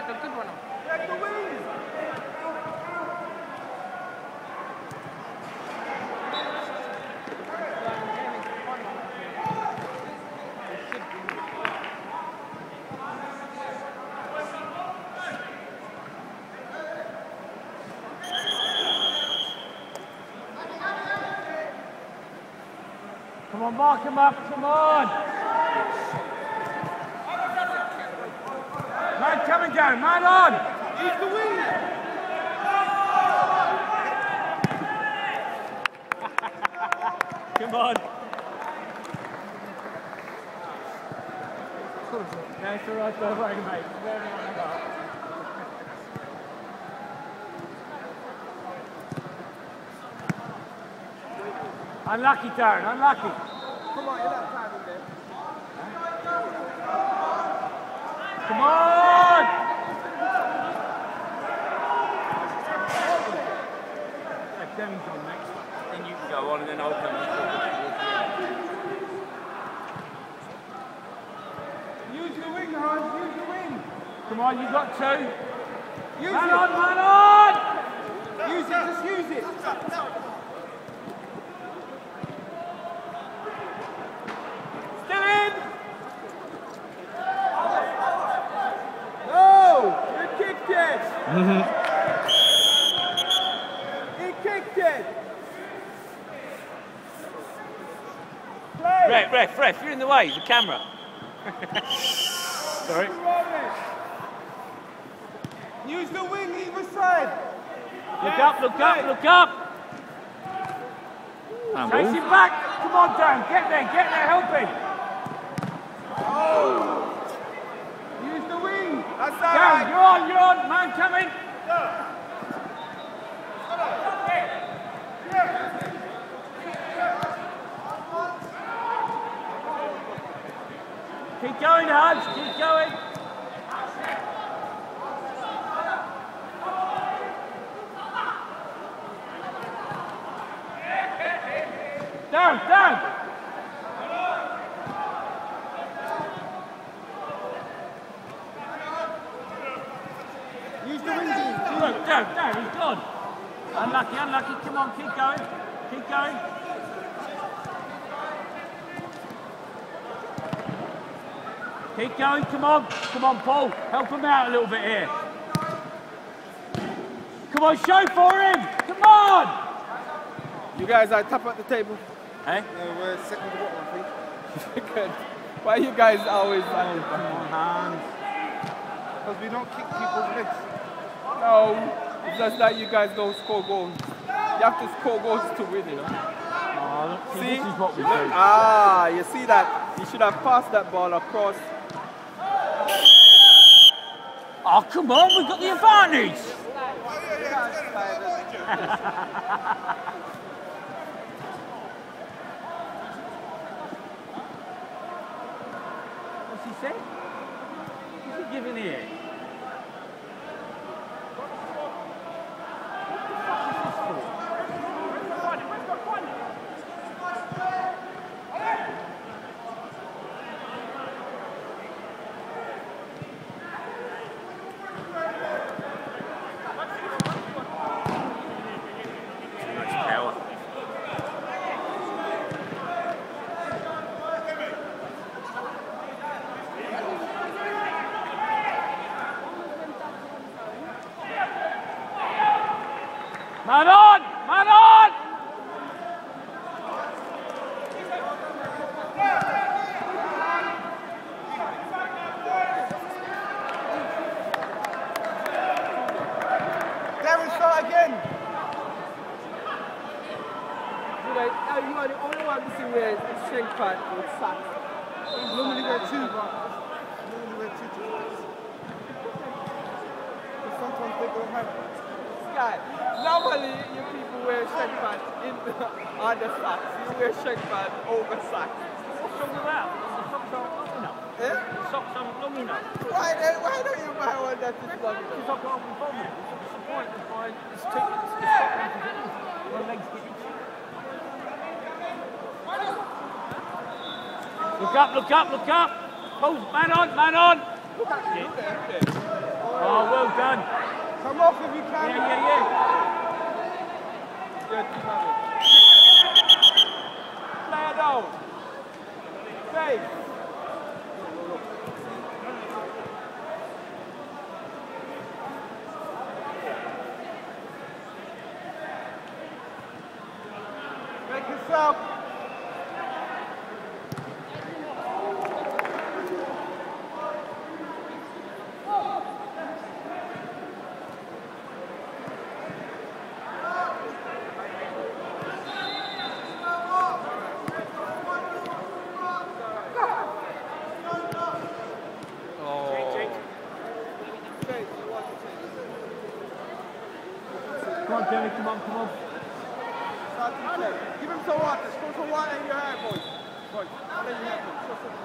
took a good one off. Take the wings! Come on, mark him up, come on! Man coming down, man on! Use the wing! Come on! That's all right, don't worry, mate. Very well. Unlucky, Darren, unlucky. Come on, you're not time in there. Come on! Let Deming's on next. Then you can go on and then I'll come and Use the wing, Hans, use the wing. come on, you got two. Use Man it. on, man on! Use it, just use it. Still in! No! You kicked it! He kicked it! Play! Ref, you're in the way, the camera. Sorry. Use the wing either side! Look up, look up, look up! Chase him back! Come on, Dan, get there, help him! Oh! Use the wing! That's Dan, you're on, man coming! Keep going, Hans, keep going! Down! Use the wing, Dean. Look, down, he's gone. Unlucky, come on, keep going. Keep going, come on, Paul, help him out a little bit here. Come on, show for him, come on! You guys are top at the table. Hey? No, we're second to bottom, I think. Good. Why you guys always on Hands. Because we don't kick people's legs. No, it's just that you guys don't score goals. You have to score goals to win, you know. Oh, look, See? this is what we do. Ah, you see that? You should have passed that ball across. Oh, come on, we've got the advantage. What's he said? What's he giving here? What the fuck is this for? Man on! Darren, start again. You are the only one to see where strength pad with socks. Normally wear two. But sometimes they don't have it. Sky, normally you people wear strength pad on the socks. You wear strength pad over socks. What's wrong with that? The socks aren't long enough. Eh? The socks aren't long enough. Why don't you buy one that is long enough? Because I've got a problem. What's the point of buying this ticket? My legs get itchy. Look up! Pose, man on! Look at it. Oh, well done. Come off if you can. Yeah. Good, play it down. Safe. Make yourself. Come on, Derek, come on. Give him some water. Put some water in your hair, boys. Boys, let me help him.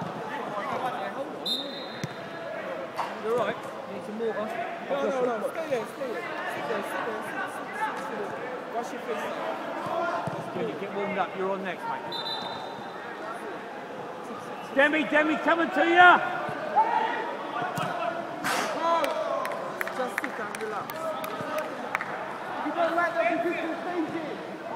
You're right. Need some water. No. Stay there. Sit there. Wash your face. Good, you get warmed up. You're on next, mate. Demi, coming to you. Just sit and relax. If you don't like that, you can change it.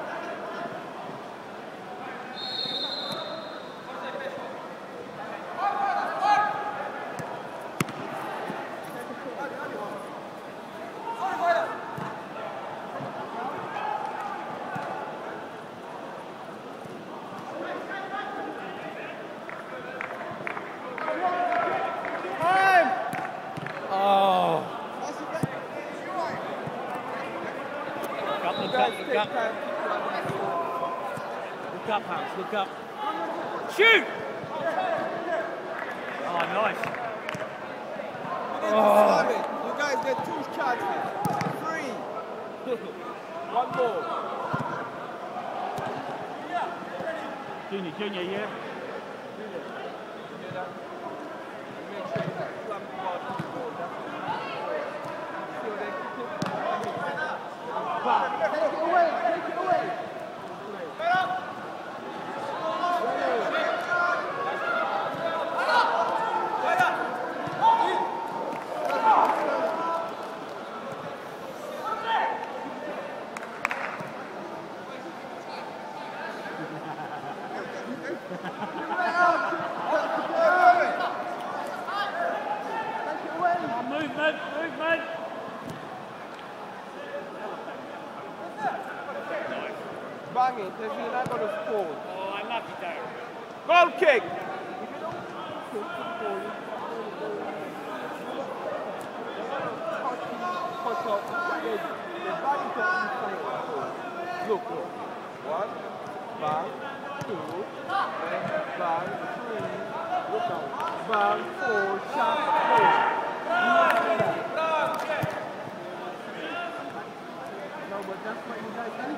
Look up, Hans, look up. Shoot! Oh, nice. You guys get 2 chances. 3. 1 more. Junior, yeah? Take it away. Movement. Bang it, if you're not going to score. Oh, I love you, Darren. Goal kick! Look. 1, bang, 2, and bang, 3. Look out. Bang, 4, shot, 4. No, but that's what you guys do.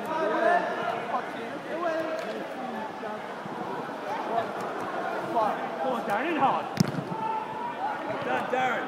Come on, Darren, in hard. Well done, Darren.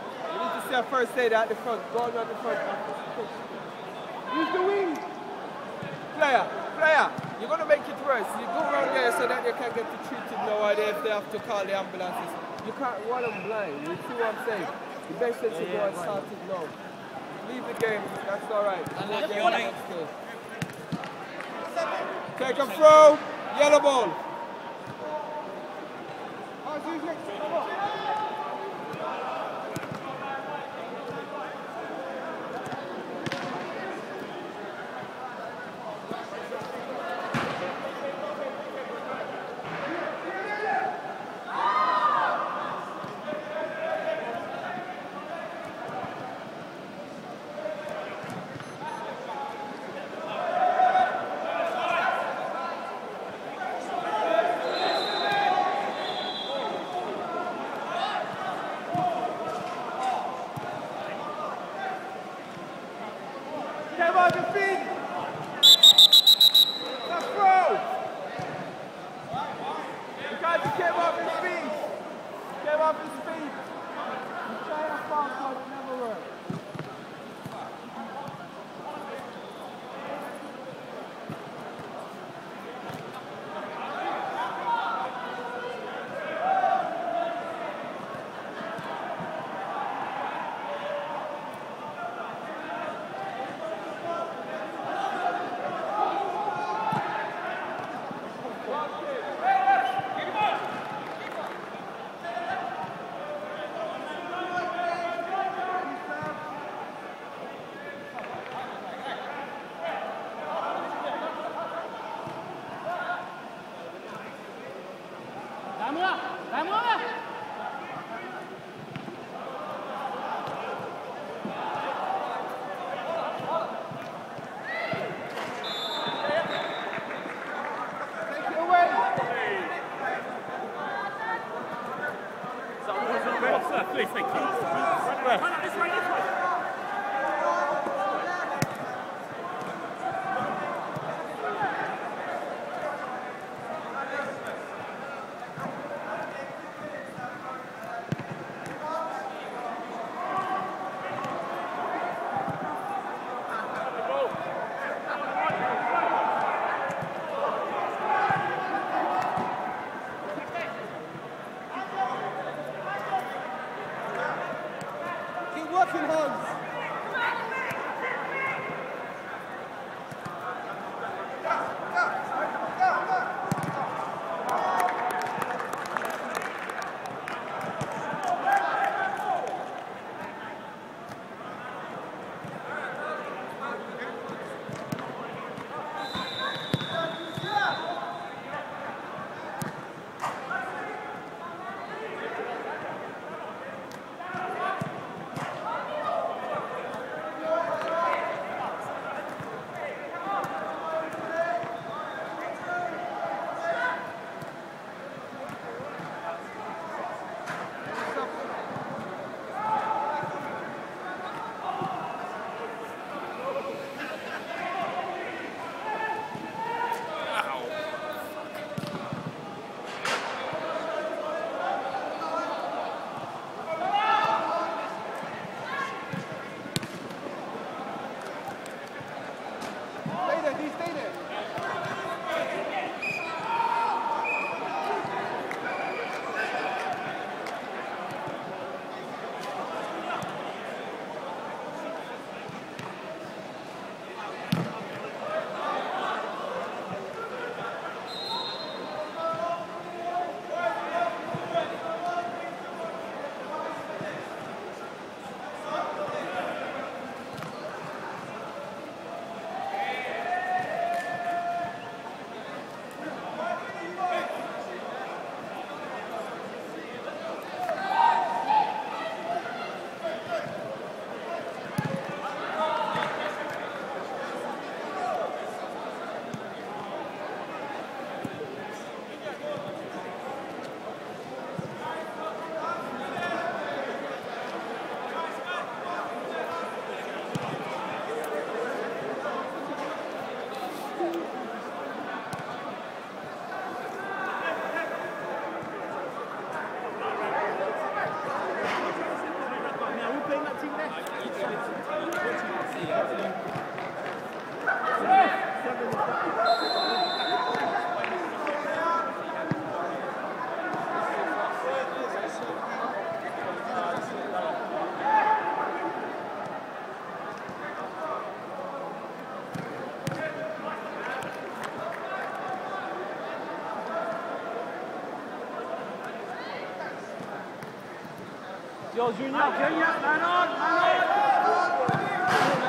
First aid at the front, go on at the front. Use the wing. Player, you're going to make it worse. You go around there so that you can get the treated no idea if they have to call the ambulances. You can't run them blind. You see what I'm saying? The best is to go and start it now. Leave the game. That's all right. Take a throw. Yellow ball. Came off his feet. That's throw. Because he came off his feet. Came off his feet. He's trying to fall, but it never worked. Please, thank you. Right, this way, this way. Working hard. Yo, Junior, man on, man on.